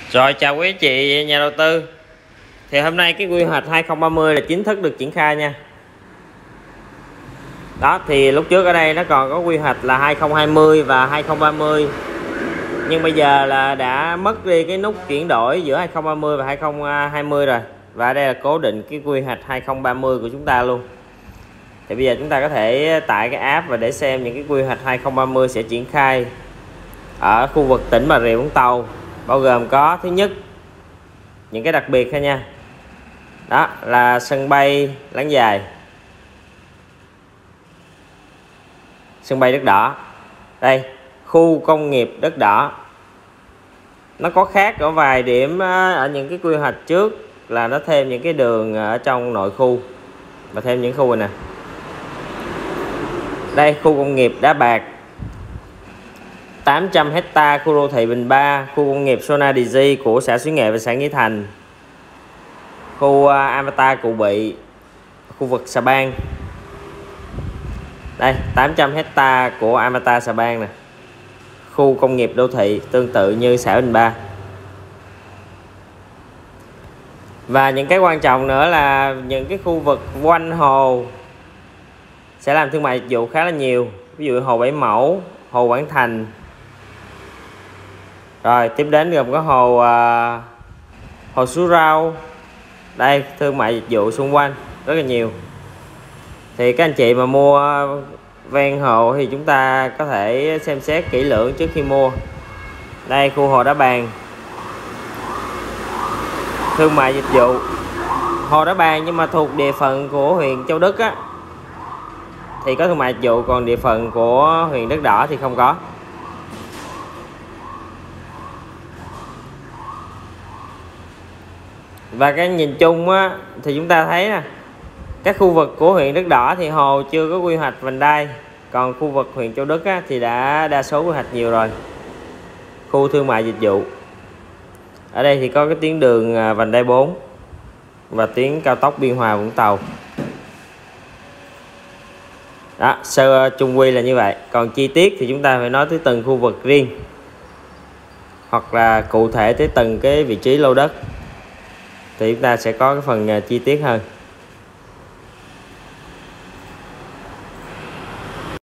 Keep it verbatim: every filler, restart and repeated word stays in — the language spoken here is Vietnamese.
Rồi, chào quý chị nhà đầu tư. Thì hôm nay cái quy hoạch hai không ba không là chính thức được triển khai nha. Đó, thì lúc trước ở đây nó còn có quy hoạch là hai không hai không và hai không ba không. Nhưng bây giờ là đã mất đi cái nút chuyển đổi giữa hai không ba không và hai không hai không rồi. Và đây là cố định cái quy hoạch hai không ba không của chúng ta luôn. Thì bây giờ chúng ta có thể tải cái app và để xem những cái quy hoạch hai không ba không sẽ triển khai ở khu vực tỉnh Bà Rịa Vũng Tàu. Bao gồm có thứ nhất, những cái đặc biệt ha nha. Đó là sân bay Láng Dài, sân bay Đất Đỏ. Đây, khu công nghiệp Đất Đỏ. Nó có khác ở vài điểm ở những cái quy hoạch trước là nó thêm những cái đường ở trong nội khu và thêm những khu này nè. Đây, khu công nghiệp Đá Bạc tám trăm héc-ta, khu đô thị Bình Ba, khu công nghiệp Sonadizi của xã Xuyến Nghệ và xã Nghĩa Thành, khu Amata Cụ Bị, khu vực Xà Bang. Đây, tám trăm héc-ta của Amata Xà Bang nè. Khu công nghiệp đô thị tương tự như xã Bình Ba. Và những cái quan trọng nữa là những cái khu vực quanh hồ sẽ làm thương mại dịch vụ khá là nhiều. Ví dụ hồ Bảy Mẫu, hồ Quảng Thành. Rồi tiếp đến gồm có hồ uh, hồ Sú Rau. Đây, thương mại dịch vụ xung quanh rất là nhiều. Thì các anh chị mà mua ven hồ thì chúng ta có thể xem xét kỹ lưỡng trước khi mua. Đây, khu hồ Đá Bàn, thương mại dịch vụ hồ Đá Bàn nhưng mà thuộc địa phận của huyện Châu Đức á thì có thương mại dịch vụ, còn địa phận của huyện Đất Đỏ thì không có. Và cái nhìn chung á, thì chúng ta thấy nè, các khu vực của huyện Đất Đỏ thì hồ chưa có quy hoạch vành đai, còn khu vực huyện Châu Đức á, thì đã đa số quy hoạch nhiều rồi. Khu thương mại dịch vụ ở đây thì có cái tuyến đường vành đai bốn và tuyến cao tốc Biên Hòa Vũng Tàu. Đó, sơ chung quy là như vậy. Còn chi tiết thì chúng ta phải nói tới từng khu vực riêng, hoặc là cụ thể tới từng cái vị trí lô đất thì chúng ta sẽ có cái phần chi tiết hơn.